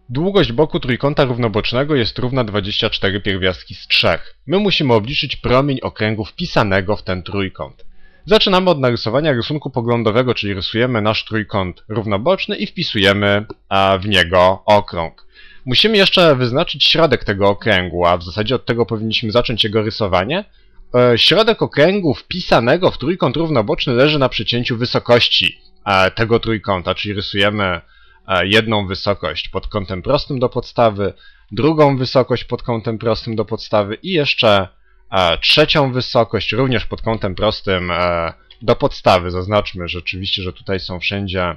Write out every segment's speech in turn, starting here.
Długość boku trójkąta równobocznego jest równa 24 pierwiastki z 3. My musimy obliczyć promień okręgu wpisanego w ten trójkąt. Zaczynamy od narysowania rysunku poglądowego, czyli rysujemy nasz trójkąt równoboczny i wpisujemy w niego okrąg. Musimy jeszcze wyznaczyć środek tego okręgu, a w zasadzie od tego powinniśmy zacząć jego rysowanie. Środek okręgu wpisanego w trójkąt równoboczny leży na przecięciu wysokości tego trójkąta, czyli rysujemy jedną wysokość pod kątem prostym do podstawy, drugą wysokość pod kątem prostym do podstawy i jeszcze trzecią wysokość również pod kątem prostym do podstawy. Zaznaczmy rzeczywiście, że tutaj są wszędzie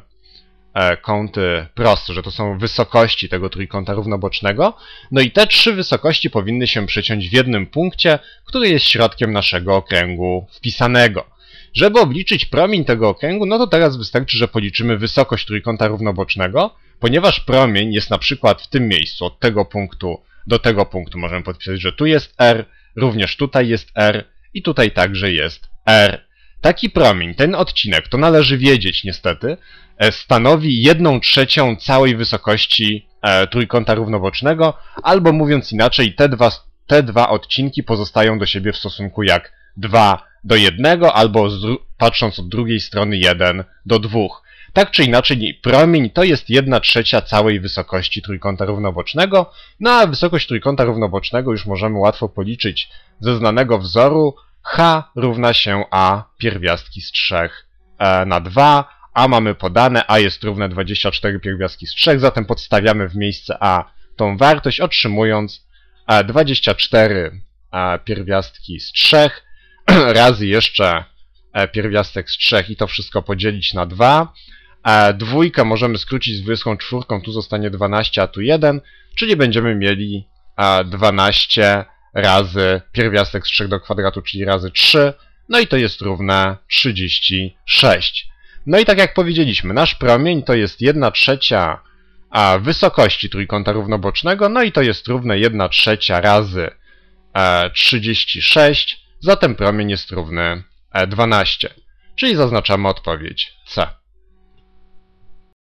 kąty proste, że to są wysokości tego trójkąta równobocznego. No i te trzy wysokości powinny się przeciąć w jednym punkcie, który jest środkiem naszego okręgu wpisanego. Żeby obliczyć promień tego okręgu, no to teraz wystarczy, że policzymy wysokość trójkąta równobocznego, ponieważ promień jest na przykład w tym miejscu, od tego punktu do tego punktu. Możemy podpisać, że tu jest R, również tutaj jest R i tutaj także jest R. Taki promień, ten odcinek, to należy wiedzieć niestety, stanowi 1/3 całej wysokości trójkąta równobocznego, albo mówiąc inaczej, te dwa odcinki pozostają do siebie w stosunku jak 2:1, albo patrząc od drugiej strony 1:2. Tak czy inaczej, promień to jest 1/3 całej wysokości trójkąta równobocznego, no a wysokość trójkąta równobocznego już możemy łatwo policzyć ze znanego wzoru. H równa się A pierwiastki z 3 na 2, a mamy podane, A jest równe 24 pierwiastki z 3, zatem podstawiamy w miejsce A tą wartość, otrzymując 24 pierwiastki z 3 razy jeszcze pierwiastek z 3 i to wszystko podzielić na 2. Dwójkę możemy skrócić z 24, tu zostanie 12, a tu 1, czyli będziemy mieli 12 razy pierwiastek z 3 do kwadratu, czyli razy 3, no i to jest równe 36. No i tak jak powiedzieliśmy, nasz promień to jest 1/3 wysokości trójkąta równobocznego, no i to jest równe 1/3 razy 36, zatem promień jest równy 12, czyli zaznaczamy odpowiedź C.